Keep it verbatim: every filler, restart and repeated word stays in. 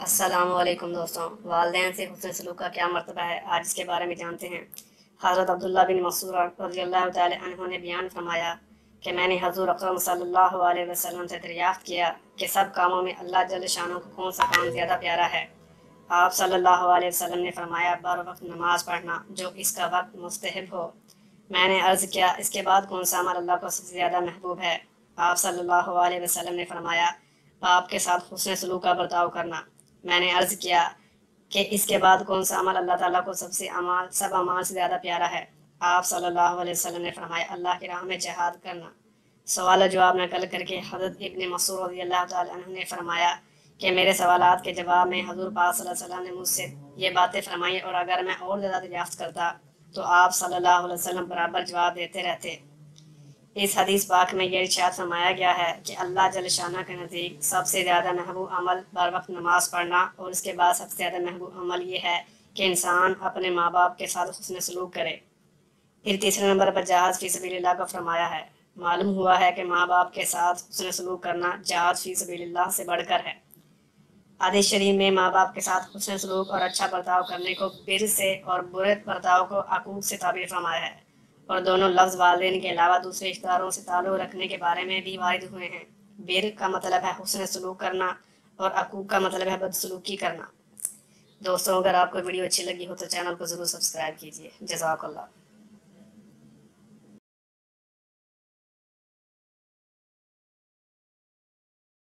السلام علیکم دوستوں، والدین سے حسن سلوک کا کیا مرتبہ ہے، آج اس کے بارے میں جانتے ہیں۔ حضرت عبداللہ بن مسعود رضی اللہ تعالی عنہ نے بیان فرمایا کہ میں نے حضور اکرم صلی اللہ علیہ وسلم سے دریافت کیا کہ سب کاموں میں اللہ جل شانہ کو کون سا کام زیادہ پیارا ہے۔ آپ صلی اللہ علیہ وسلم نے فرمایا بر وقت نماز پڑھنا جو اس کا وقت مستحب ہو۔ میں نے عرض کیا اس کے بعد کون سا عمل اللہ کو سب سے زیادہ محبوب ہے۔ آپ صلی اللہ علیہ وسلم نے فرمایا باپ کے ساتھ حسن سلوک کا برتاؤ کرنا۔ میں نے عرض کیا کہ اس کے بعد کون سا عمل اللہ تعالیٰ کو سب سے عمال سب اعمال سے زیادہ پیارا ہے۔ آپ صلی اللہ علیہ وسلم نے فرمایا اللہ کی راہ میں جہاد کرنا۔ سوال و جواب نقل کر کے حضرت ابن مسعود رضی اللہ تعالیٰ عنہ نے فرمایا کہ میرے سوالات کے جواب میں حضور پاک صلی اللہ علیہ وسلم نے مجھ سے یہ باتیں فرمائی، اور اگر میں اور زیادہ دریافت کرتا تو آپ صلی اللہ علیہ وسلم برابر جواب دیتے رہتے۔ اس حدیث پاک میں یہ ارشاد فرمایا گیا ہے کہ اللہ جل شانہ کے نزدیک سب سے زیادہ محبوب عمل بر وقت نماز پڑھنا، اور اس کے بعد سب سے زیادہ محبوب عمل یہ ہے کہ انسان اپنے ماں باپ کے ساتھ حسن سلوک کرے۔ پھر تیسرے نمبر پر جہاد فی سبیل اللہ کا فرمایا ہے۔ معلوم ہوا ہے کہ ماں باپ کے ساتھ حسن سلوک کرنا جہاد فی سبیل اللہ سے بڑھ کر ہے۔ حدیث شریف میں ماں باپ کے ساتھ حسن سلوک اور اچھا برتاؤ کرنے کو بر سے اور برے برتاؤ کو عقوق سے تعبیر فرمایا ہے، اور دونوں لفظ والدین کے علاوہ دوسرے رشتہ داروں سے تعلق رکھنے کے بارے میں بھی وارد ہوئے ہیں۔ بر کا مطلب ہے حسن سلوک کرنا، اور عقوق کا مطلب ہے بدسلوکی کرنا۔ دوستوں، اگر آپ کو ویڈیو اچھی لگی ہو تو چینل کو ضرور سبسکرائب کیجیے۔ جزاک اللہ۔